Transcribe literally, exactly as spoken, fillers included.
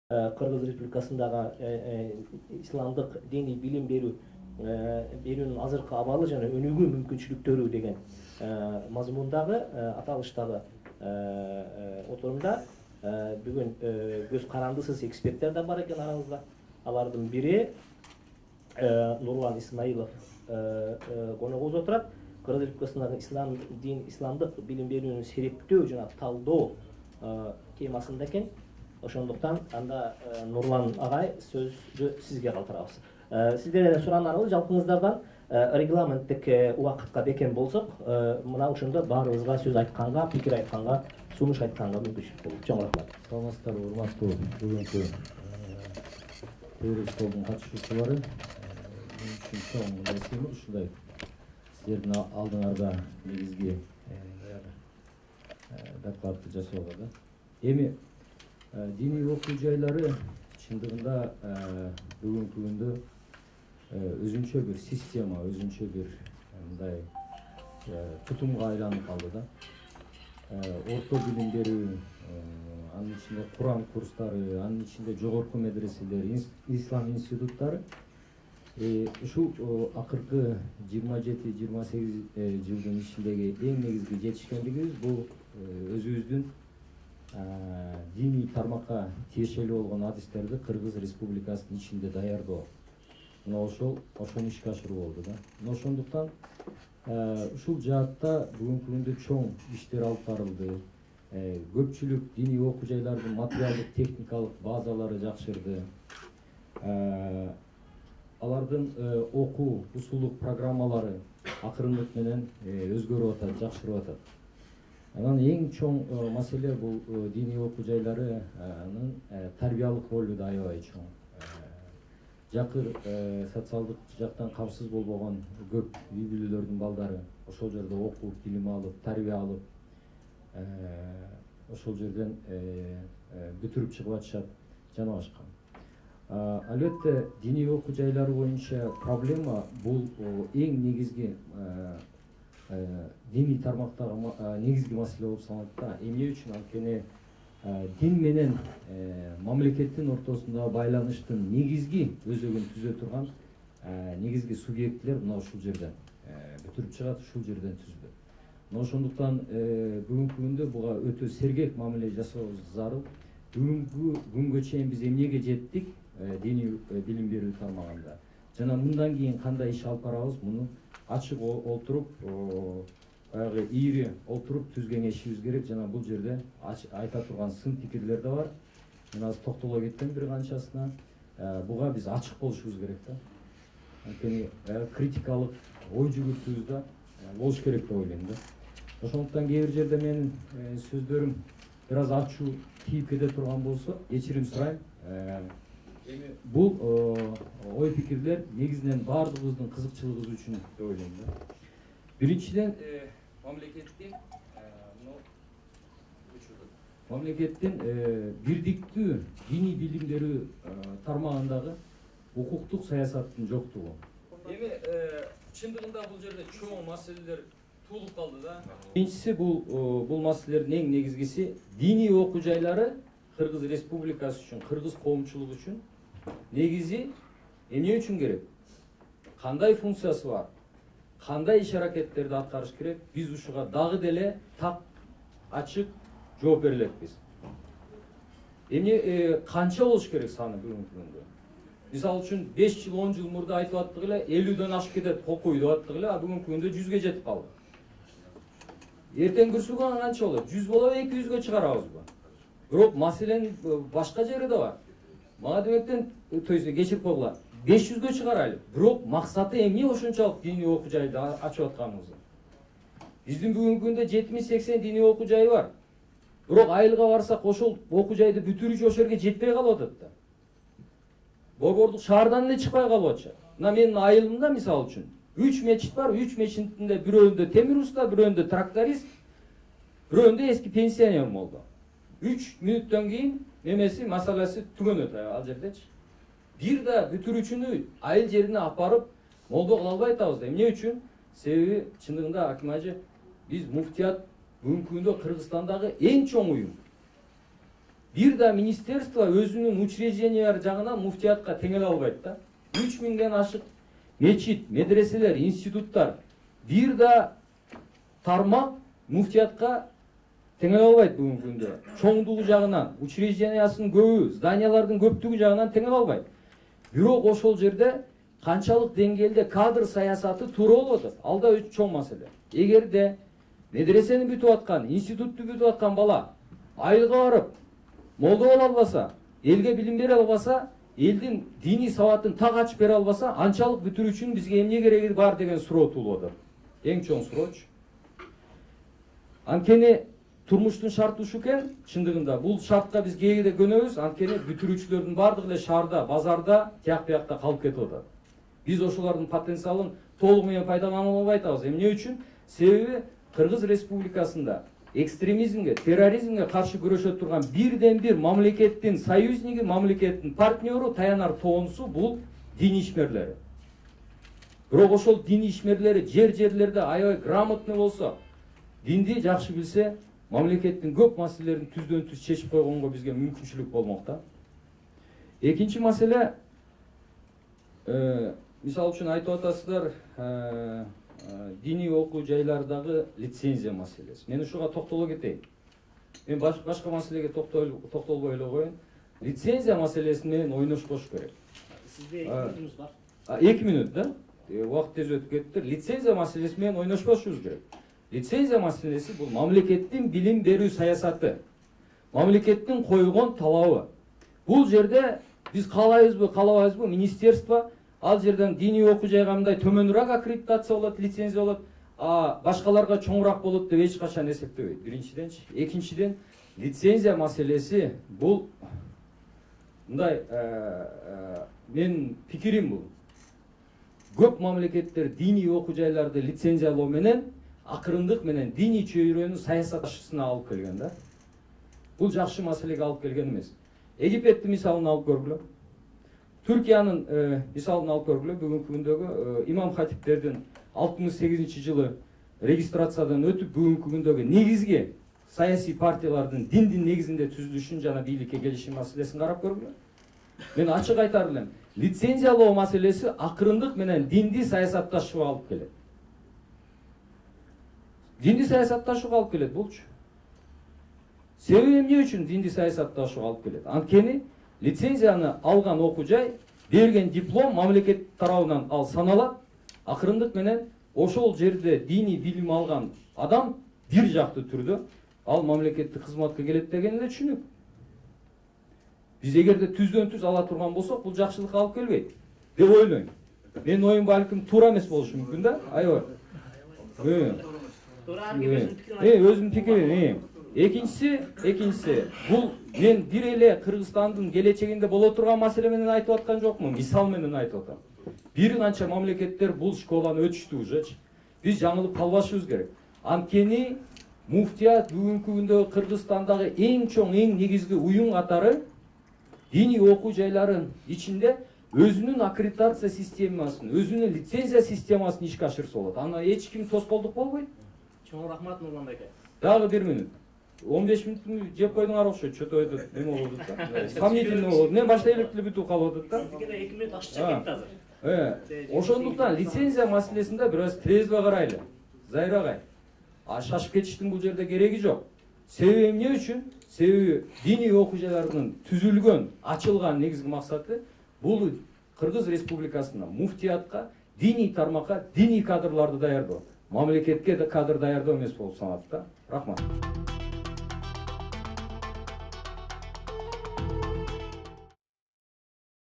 Кыргыз Республикасындагы исламдык диний билим берүү берүүнүн азыркы абалы жана өнүгүү мүмкүнчүлүктөрү деген мазмундагы аталыштагы отурумда бүгүн көз карандысыз эксперттер да бар экен арабызда. Алардын бири Нурлан Исмаилов конок болуп отурат. Кыргыз Республикасындагы ислам дин исламдык билим берүүнүн серептөө жана талдоо темасында экен. Ошондуктан анда Нурлан агай сөздү сизге калтырабыз. Сиздерден суранар аркылуу жалпыңыздардан регламенттик убакытка бекен болсок, мына ошондо баарыбызга сөз айтканга, пикир айтканга, сунуш айтканга мүмкүнчүлүк болот. Чоң рахмат. Саламатсыздарбы, урматтуу бүгүнкү төрүс тобунун катышуучулары. Мен үчүн чоң нерсе ушундай сиздердин алдыңарда негизги докладты жасоого да. Эми диний окуу жайлары чындыгында бүгүнкү күндө өзүнчө бир система, өзүнчө бир мындай тутумга айланып калды да. Орто билим берүү, анын ичинде Куран курстары, анын ичинде жогорку медреселер, ислам институттары ушул акыркы жыйырма жети жыйырма сегиз жылдын ичиндеги эң негизги жетишкендигибиз бул өзүбүздүн диний тармакка тиешелүү болгон адистерди Кыргыз Республикасынын ичинде даярдоо. Мына ошол ошону ишке ашыруу болду да. Мына ошондуктан ушул жаатта бүгүнкү күндө чоң иштер алып барылды. Көпчүлүк диний окуу жайлардын материалдык техникалык базалары жакшырды. Алардын окуу усулдук программалары акырындык менен өзгөрүп атат, жакшырып атат. Анан эң чоң маселе бул диний окуу жайларынын тарбиялык ролу да аябай чоң. Жакыр социалдык жактан камсыз болбогон көп үй бүлөлөрдүн балдары ошол жерде окуп, билим алып, тарбия алып, ошол жерден бүтүрүп чыгып атышат, жана башка. Албетте диний окуу жайлары боюнча проблема бул эң негизги диний тармактагы негизги маселе болуп саналат да. Эмне үчүн? Анткени дин менен мамлекеттин ортосундагы байланыштын негизги өзөгүн түзө турган негизги субъектилер мына ушул жерден бүтүрүп чыгат, ушул жерден түзүлөт. Мына ошондуктан бүгүнкү күндө буга өтө сергек мамиле жасообуз зарыл. Бүгүнкү күнгө чейин биз эмнеге жеттик диний билим берүү тармагында? Жана мындан кийин кандай иш алып барабыз? Муну ачык олтуруп, баягы ийри олтуруп түз кеңешибиз керек. Жана бул жерде айта турган сын пикирлер да бар. Мен азыр токтоло кеттим бир канчасына. Буга биз ачык болушубуз керек да. Анткени критикалык ой жүгүртүүбүз да болуш керек деп ойлойм да. Ошондуктан кээ бир жерде менин сөздөрүм бир аз ачуу тийип кете турган болсо, кечирим сурайм. Эми бул ой пикирлер негизинен баардыгыбыздын кызыкчылыгыбыз үчүн деп ойлойм да. Биринчиден мамлекеттин мамлекеттин бирдиктүү диний билим берүү тармагындагы укуктук саясаттын жоктугу. Эми чындыгында бул жерде чоң маселелер туулуп калды да. Биринчиси бул бул маселелердин эң негизгиси диний окуу жайлары Кыргыз Республикасы үчүн, кыргыз коомчулугу үчүн негизи эмне үчүн керек? Кандай функциясы бар? Кандай иш аракеттерди аткарыш керек? Биз ушуга дагы деле так ачык жооп бере элекпиз. Эмне канча болуш керек саны бүгүнкү күндө? Мисалы үчүн беш жыл он жыл мурда айтып аттык эле элүүдөн ашып кетет кокуй деп аттык эле, а бүгүнкү күндө жүзгө жетип калды. Эртең күрсүгөн канча болот? жүз болобу, эки жүзгө чыгарабызбы? Бирок маселенин башка жери да бар. Мага демектен, то есть кечирип койгула, беш жүзгө чыгарайлы. Бирок максаты эмне ошончалык диний окуу жайды ачып атканыбыздын? Биздин бүгүнкү күндө жетимиш сексен диний окуу жайы бар. Бирок айылга барсак ошол окуу жайды бүтүрүүчү ошол жерге жетпей калып атат да. Борбордук шаардан эле чыкпай калып атышат. Мына менин айылымда мисалы үчүн үч мечит бар, үч мечиттинде бирөөндө темир уста, бирөөндө тракторист, бирөөндө эски пенсионер болду. үч мүнөттөн кийин немеси маселеси түгөнөт ал жердечи. Бир да бүтүрүүчүнү айыл жерине алып барып молдо кыла албай атабыз да. Эмне үчүн? Себеби чындыгында Аким ажы биз муфтият бүгүнкү күндө Кыргызстандагы эң чоң уюм. бир да министерство өзүнүн учреждениялары жагынан муфтиятка теңеле албайт да. үч миңден ашык мечит, медреселер, институттар, бир да тармак муфтиятка теңеле албайт бүгүнкү күндө. Чоңдугу жагынан, учреждениясынын көбү, зданиялардын көптүгү жагынан теңеле албайт. Бирок ошол жерде канчалык деңгээлде кадр саясаты туура болуп атат. Ал да өтө чоң маселе. Эгерде медресени бүтүп аткан, институтту бүтүп аткан бала айылга барып, молдо боло албаса, элге билим бере албаса, элдин диний сабатын так ачып бере албаса, анчалык бүтүрүүчүнүн бизге эмне кереги бар деген суроо туулуп атат. Эң чоң суроочу. Анткени турмуштун шарты ушу экен, чындыгында бул шартка биз кээде көнөбүз, анткени бүтүрүүчүлөрдүн бардыгы эле шаарда, базарда, тияк биякта калып кетип атат. Биз ошолордун потенциалын толук менен пайдалана албай атабыз. Эмне үчүн? Себеби Кыргыз Республикасында экстремизмге, терроризмге каршы күрөшө турган бирден бир мамлекеттин союзниги, мамлекеттин партнеру, таянар тоонусу бул дин ишмерлери. Бирок ошол дин ишмерлери жер-жерлерде аябай грамотный болсо, динди жакшы билсе, мамлекеттин көп маселелерин түздөн түз чечип койгонго бизге мүмкүнчүлүк болмок да. Экинчи маселе, мисалы үчүн айтып атасыздар, диний окуу жайлардагы лицензия маселеси. Мен ушуга токтоло кетейин. Мен башка маселеге токтолбой эле коеюн. Лицензия маселеси менен ойношпош керек. Сизде эки мүнөтүңүз бар. эки мүнөт да? Убакыт тез өтүп кетти. Лицензия маселеси менен ойношпошубуз керек. Лицензия маселеси бул мамлекеттин билим берүү саясаты. Мамлекеттин койгон талабы. Бул жерде биз каалайбызбы, каалабайбызбы, министерство ал жерден диний окуу жайга мындай төмөнүрөөк аккредитация болот, лицензия болот, а башкаларга чоңураак болот деп эч качан эсептебейт. Биринчиденчи, экинчиден лицензия маселеси бул мындай мен пикирим бул. Көп мамлекеттер диний окуу жайларды лицензиялоо менен акырындык менен диний чөйрөнү саясатчысына алып келген да. Бул жакшы маселеге алып келген эмес. Египеттин мисалын алып көргүлө. Түркиянын мисалын алып көргүлө. Бүгүнкү күндөгү имам хатиптердин алты миң сегизинчи жылы регистрациядан өтүп бүгүнкү күндөгү негизги саясий партиялардын диндин негизинде түзүлүшүн жана бийликке келишим маселесин карап көргүлө. Мен ачык айтар элем, лицензиялоо маселеси акырындык менен динди саясатташууга алып келет. Динди саясатташууга алып келет булчу. Себеби эмне үчүн динди саясатташууга алып келет? Анткени лицензияны алган окуу жай, берген диплом мамлекет тарабынан ал саналат. Акырындык менен ошол жерде диний билим алган адам бир жакты түрдө ал мамлекеттик кызматка келет деген эле түшүнүк. Биз эгерде түздөн түз ала турган болсок, бул жакшылыкка алып келбейт деп ойлойм. Менин оюм балким туура эмес болушу мүмкүн да. Аябай. Э, өзүмдүн пикирим. Экинчиси, экинчиси, бул мен бир эле Кыргызстандын келечегинде боло турган маселе менен айтып аткан жокмун, мисал менен айтып атам. Бир канча мамлекеттер бул школаны өтүштү уже. Биз жаңылып калбашыбыз керек. Анткени муфтият бүгүнкү күндө Кыргызстандагы эң чоң, эң негизги уюм катары диний окуу жайларын ичинде өзүнүн аккредитация системасын, өзүнүн лицензия системасын ишке ашырса болот. Аны эч ким тоскоолдук болбойт. Чоң рахмат Нурлан байке. Дагы бир мүнөт. он беш мүнөттү жеп койдуңар окшойт, чөтө ойдут, эме болду да. Сомнительный болду. Мен башта электр бүтүп калып атат да. Сизге да эки мүнөт ашыкча кетти азыр. Э, ошондуктан лицензия маселесинде бир аз трезво карайлы. Зайра агай. А шашып кетиштин бул жерде кереги жок. Себеби эмне үчүн? Себеби диний окуу жайлардын түзүлгөн, ачылган негизги максаты бул Кыргыз Республикасына, муфтиятка, диний тармакка диний кадрларды даярдоо. Мамлекетке да кадр даярдоо эмес болуп саналат да. Рахмат.